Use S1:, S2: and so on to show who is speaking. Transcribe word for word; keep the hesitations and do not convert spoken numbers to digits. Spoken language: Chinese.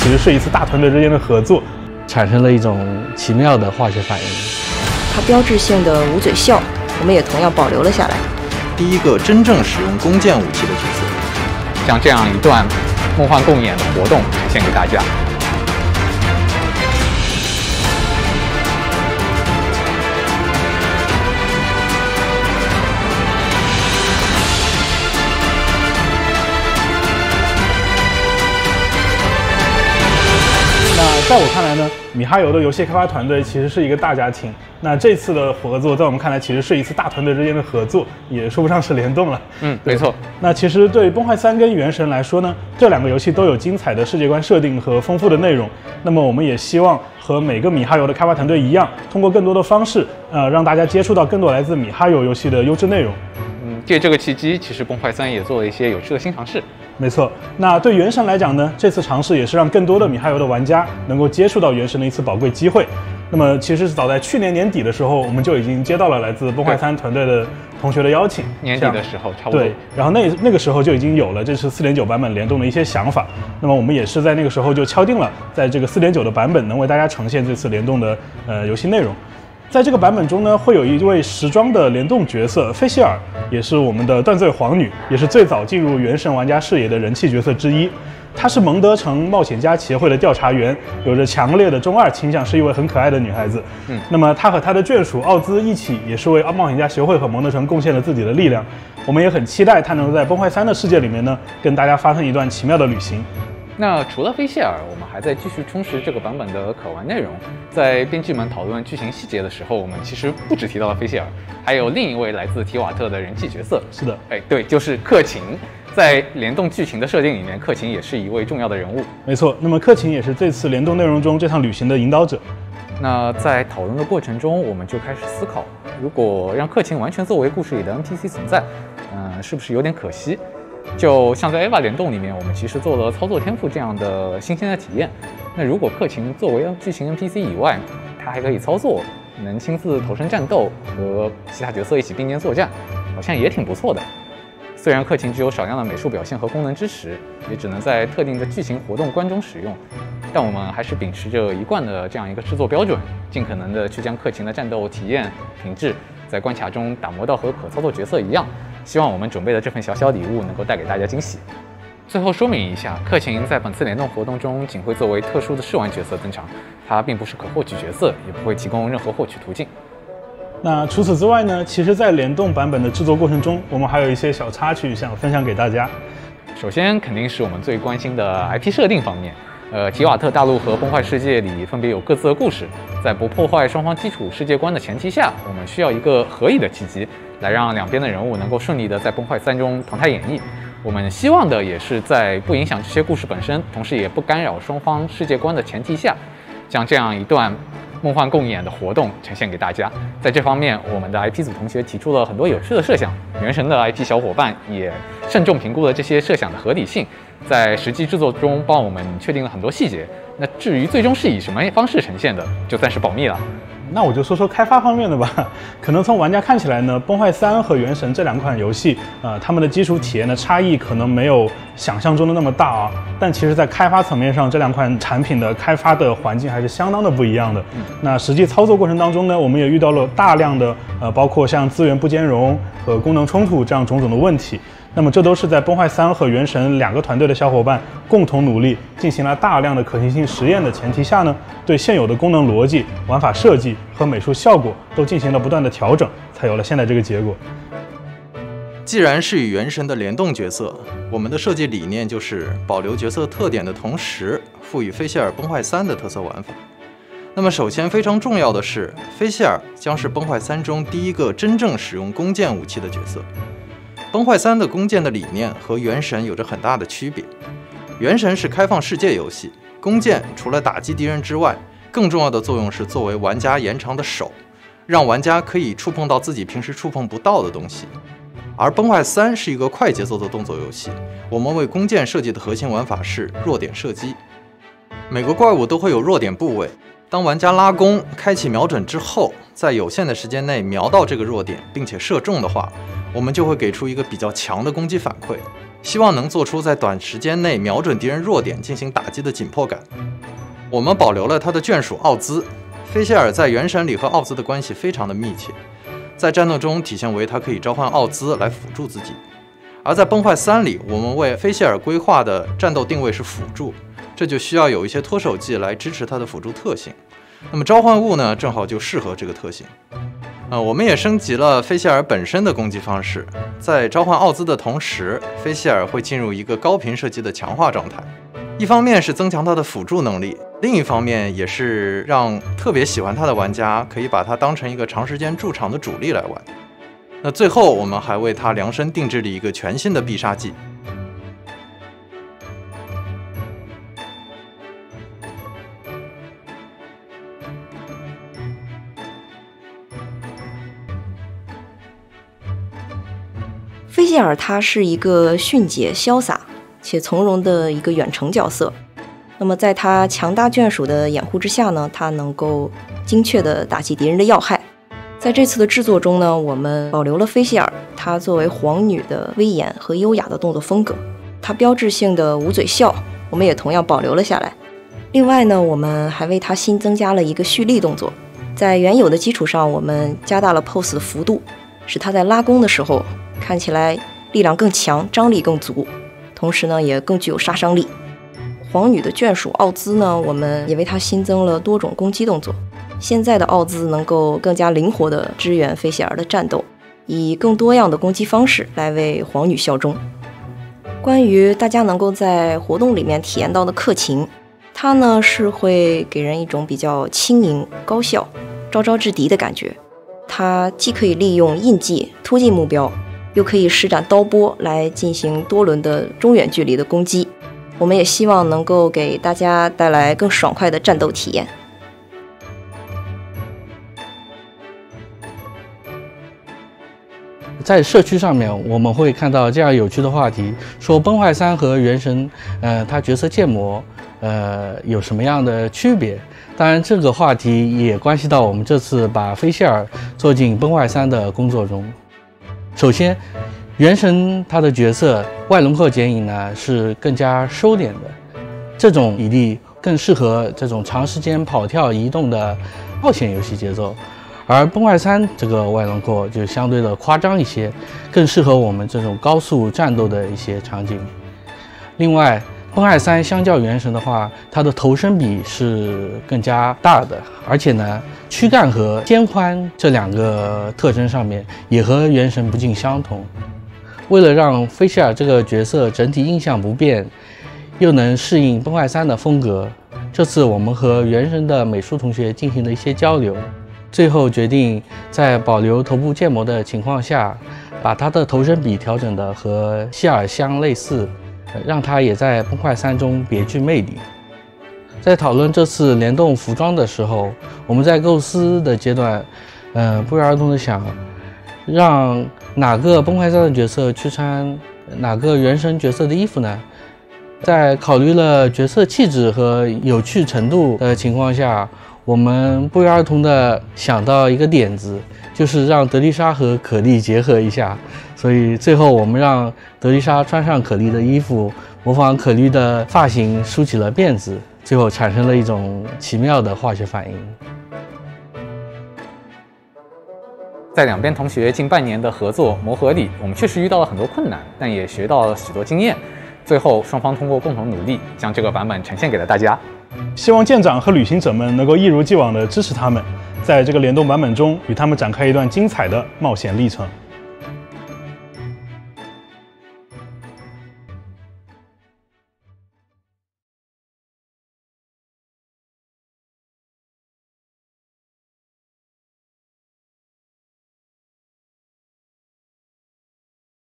S1: 其实是一次大团队之间的合作，
S2: 产生了一种奇妙的化学反应。
S3: 它标志性的捂嘴笑，我们也同样保留了下来。
S4: 第一个真正使用弓箭武器的角色，
S5: 将这样一段梦幻共演的活动呈现给大家。
S1: 那在我看来呢，米哈游的游戏开发团队其实是一个大家庭。那这次的合作，在我们看来，其实是一次大团队之间的合作，也说不上是联动了。
S5: 嗯，没错。
S1: 那其实对《崩坏三》跟《原神》来说呢，这两个游戏都有精彩的世界观设定和丰富的内容。那么我们也希望和每个米哈游的开发团队一样，通过更多的方式，呃，让大家接触到更多来自米哈游游戏的优质内容。
S5: 嗯，借这个契机，其实《崩坏三》也做了一些有趣的新尝试。
S1: 没错，那对《原神》来讲呢，这次尝试也是让更多的米哈游的玩家能够接触到《原神》的一次宝贵机会。那么，其实早在去年年底的时候，我们就已经接到了来自《崩坏三》团队的同学的邀请。
S5: 年底的时候，差不多。
S1: 对，然后那那个时候就已经有了这次四点九版本联动的一些想法。那么我们也是在那个时候就敲定了，在这个四点九的版本能为大家呈现这次联动的呃游戏内容。在这个版本中呢，会有一位时装的联动角色菲希尔，也是我们的断罪皇女，也是最早进入原神玩家视野的人气角色之一。她是蒙德城冒险家协会的调查员，有着强烈的中二倾向，是一位很可爱的女孩子。嗯，那么她和她的眷属奥兹一起，也是为冒险家协会和蒙德城贡献了自己的力量。我们也很期待她能够在崩坏三的世界里面呢，跟大家发生一段奇妙的旅行。
S5: 那除了菲谢尔，我们还在继续充实这个版本的可玩内容。在编剧们讨论剧情细节的时候，我们其实不只提到了菲谢尔，还有另一位来自提瓦特的人气角色。
S1: 是的，
S5: 哎，对，就是克勤。在联动剧情的设定里面，克勤也是一位重要的人物。
S1: 没错，那么克勤也是这次联动内容中这趟旅行的引导者。
S5: 那在讨论的过程中，我们就开始思考，如果让克勤完全作为故事里的 N P C 存在，嗯，是不是有点可惜？就像在 E V A 联动里面，我们其实做了操作天赋这样的新鲜的体验。那如果克勤作为剧情 N P C 以外，他还可以操作，能亲自投身战斗，和其他角色一起并肩作战，好像也挺不错的。虽然克勤只有少量的美术表现和功能支持，也只能在特定的剧情活动关中使用，但我们还是秉持着一贯的这样一个制作标准，尽可能的去将克勤的战斗体验品质在关卡中打磨到和可操作角色一样。希望我们准备的这份小小礼物能够带给大家惊喜。最后说明一下，克勤在本次联动活动中仅会作为特殊的试玩角色登场，它并不是可获取角色，也不会提供任何获取途径。
S1: 那除此之外呢，其实在联动版本的制作过程中，我们还有一些小插曲想分享给大家。
S5: 首先肯定是我们最关心的 I P 设定方面。呃，提瓦特大陆和崩坏世界里分别有各自的故事，在不破坏双方基础世界观的前提下，我们需要一个合理的契机，来让两边的人物能够顺利的在崩坏三中同台演绎。我们希望的也是在不影响这些故事本身，同时也不干扰双方世界观的前提下，将这样一段梦幻共演的活动呈现给大家。在这方面，我们的 I P 组同学提出了很多有趣的设想，原神的 I P 小伙伴也慎重评估了这些设想的合理性，在实际制作中帮我们确定了很多细节。那至于最终是以什么方式呈现的，就暂时保密了。
S1: 那我就说说开发方面的吧。可能从玩家看起来呢，崩坏三和原神这两款游戏，呃，它们的基础体验的差异可能没有想象中的那么大啊。但其实，在开发层面上，这两款产品的开发的环境还是相当的不一样的。嗯、那实际操作过程当中呢，我们也遇到了大量的呃，包括像资源不兼容和功能冲突这样种种的问题。那么这都是在崩坏三和原神两个团队的小伙伴共同努力，进行了大量的可行性实验的前提下呢，对现有的功能逻辑、玩法设计和美术效果都进行了不断的调整，才有了现在这个结果。
S4: 既然是与原神的联动角色，我们的设计理念就是保留角色特点的同时，赋予菲谢尔崩坏三的特色玩法。那么首先非常重要的是，菲谢尔将是崩坏三中第一个真正使用弓箭武器的角色。崩坏三的弓箭的理念和原神有着很大的区别。原神是开放世界游戏，弓箭除了打击敌人之外，更重要的作用是作为玩家延长的手，让玩家可以触碰到自己平时触碰不到的东西。而崩坏三是一个快节奏的动作游戏，我们为弓箭设计的核心玩法是弱点射击。每个怪物都会有弱点部位，当玩家拉弓开启瞄准之后，在有限的时间内瞄到这个弱点并且射中的话，我们就会给出一个比较强的攻击反馈。 希望能做出在短时间内瞄准敌人弱点进行打击的紧迫感。我们保留了他的眷属奥兹，菲谢尔在原神里和奥兹的关系非常的密切，在战斗中体现为他可以召唤奥兹来辅助自己。而在崩坏三里，我们为菲谢尔规划的战斗定位是辅助，这就需要有一些脱手技来支持他的辅助特性。那么召唤物呢，正好就适合这个特性。呃，我们也升级了菲谢尔本身的攻击方式，在召唤奥兹的同时，菲谢尔会进入一个高频射击的强化状态。一方面是增强他的辅助能力，另一方面也是让特别喜欢他的玩家可以把他当成一个长时间驻场的主力来玩。那最后，我们还为他量身定制了一个全新的必杀技。
S3: 菲谢尔他是一个迅捷、潇洒且从容的一个远程角色。那么在他强大眷属的掩护之下呢，他能够精确地打击敌人的要害。在这次的制作中呢，我们保留了菲谢尔她作为皇女的威严和优雅的动作风格，她标志性的捂嘴笑我们也同样保留了下来。另外呢，我们还为她新增加了一个蓄力动作，在原有的基础上，我们加大了 P O S 的幅度，使她在拉弓的时候看起来力量更强，张力更足，同时呢也更具有杀伤力。皇女的眷属奥兹呢，我们也为她新增了多种攻击动作。现在的奥兹能够更加灵活地支援菲谢尔的战斗，以更多样的攻击方式来为皇女效忠。关于大家能够在活动里面体验到的克勤，它呢是会给人一种比较轻盈、高效、招招制敌的感觉。它既可以利用印记突进目标，又可以施展刀波来进行多轮的中远距离的攻击。我们也希望能够给大家带来更爽快的战斗体验。
S2: 在社区上面，我们会看到这样有趣的话题，说崩坏三和原神，呃，它角色建模，呃，有什么样的区别？当然，这个话题也关系到我们这次把菲谢尔做进崩坏三的工作中。首先，原神它的角色外轮廓剪影呢是更加收敛的，这种比例更适合这种长时间跑跳移动的冒险游戏节奏。而崩坏三这个外轮廓就相对的夸张一些，更适合我们这种高速战斗的一些场景。另外，崩坏三相较原神的话，它的头身比是更加大的，而且呢，躯干和肩宽这两个特征上面也和原神不尽相同。为了让菲谢尔这个角色整体印象不变，又能适应崩坏三的风格，这次我们和原神的美术同学进行了一些交流。最后决定在保留头部建模的情况下，把它的头身比调整的和希尔相类似，让它也在崩坏三中别具魅力。在讨论这次联动服装的时候，我们在构思的阶段，呃，不约而同的想，让哪个崩坏三的角色去穿哪个原神角色的衣服呢？在考虑了角色气质和有趣程度的情况下，我们不约而同地想到一个点子，就是让德丽莎和可莉结合一下。所以最后我们让德丽莎穿上可莉的衣服，模仿可莉的发型梳起了辫子，最后产生了一种奇妙的化学反应。
S5: 在两边同学近半年的合作磨合里，我们确实遇到了很多困难，但也学到了许多经验。最后双方通过共同努力，将这个版本呈现给了大家。
S1: 希望舰长和旅行者们能够一如既往地支持他们，在这个联动版本中与他们展开一段精彩的冒险历程。